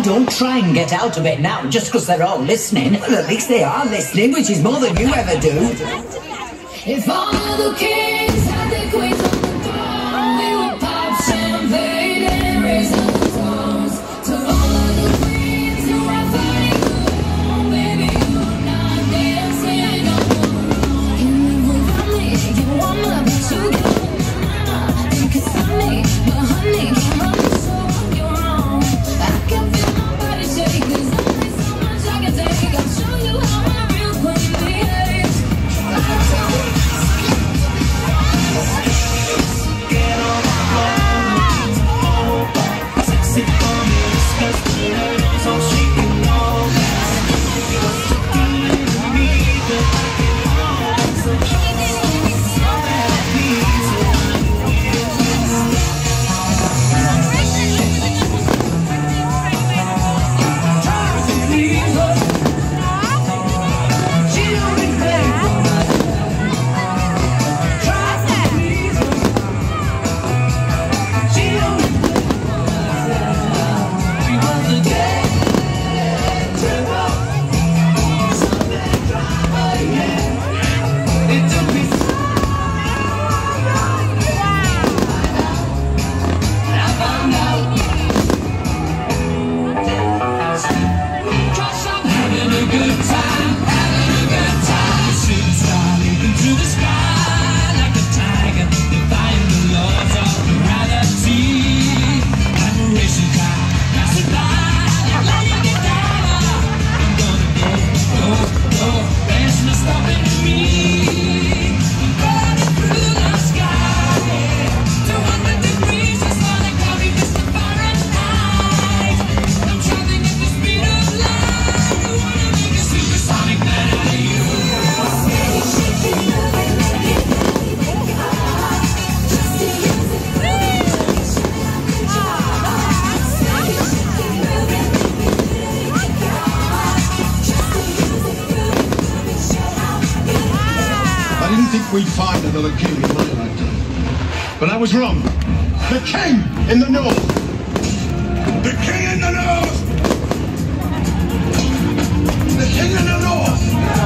don't try and get out of it now just because they're all listening. Well, at least they are listening, which is more than you ever do. If all of the kings had their queens on the throne, we would pop champagne and raise up the toast to all of the queens who are fighting alone. Baby, you're not dancing on your own. You live without me, you want my but you get you can stop me, but honey, can't run the show on your own. I can feel my body shake, there's only so much I can take. I'll show you how my real queen behaves. Get on the floor, sexy for me, disgusting, so she can know what's looking to me that I can hold. So that I need we'd find another king in my lifetime. But I was wrong. The king in the north. The king in the north. The king in the north.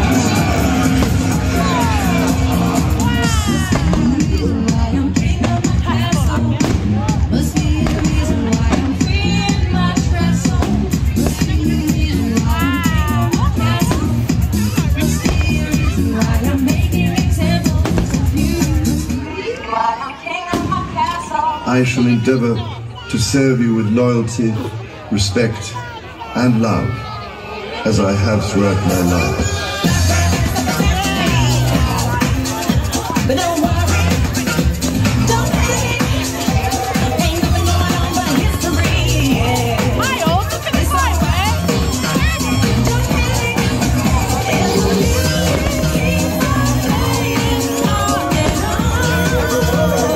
I shall endeavour to serve you with loyalty, respect, and love, as I have throughout my life. But don't worry, don't panic, ain't nothing going on but history. Hi, old, look at this way, man. Don't panic, it'll keep on playing on and on.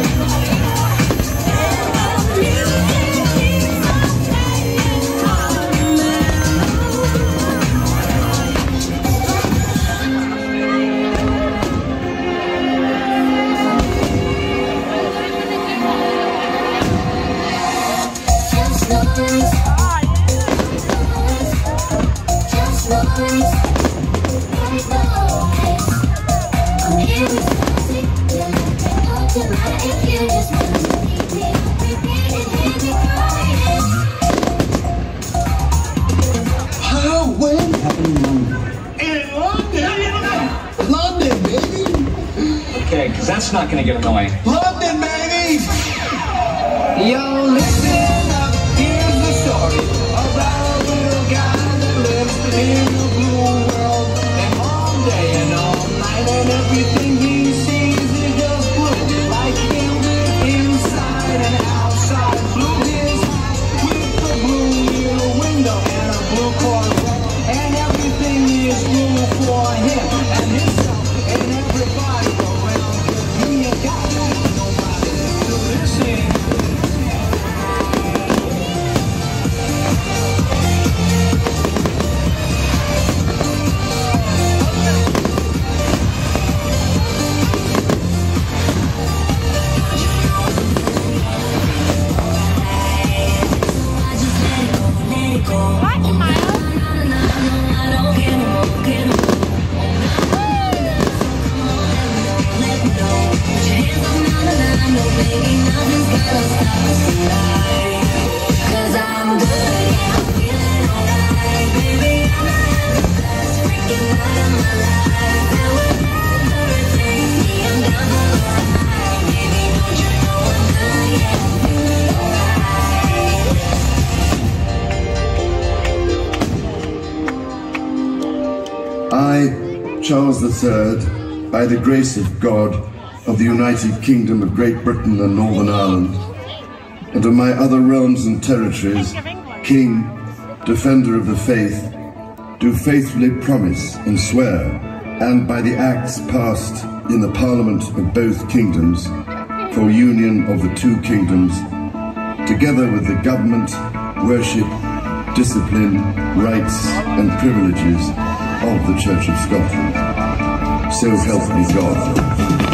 Okay, because that's not going to get annoying. London, baby! Yo, listen up, here's the story about a little guy that lives in a blue world. And all day and all night and everything he sees is just blue. Like him, inside and outside. Blue his heart with a blue little window and a blue Corvette. And everything is blue for him and himself and everybody around him. You ain't got nobody to listen. Charles III, by the grace of God, of the United Kingdom of Great Britain and Northern Ireland, and of my other realms and territories, King, Defender of the Faith, do faithfully promise and swear, and by the acts passed in the Parliament of both kingdoms, for union of the two kingdoms, together with the government, worship, discipline, rights and privileges of the Church of Scotland. So help me God.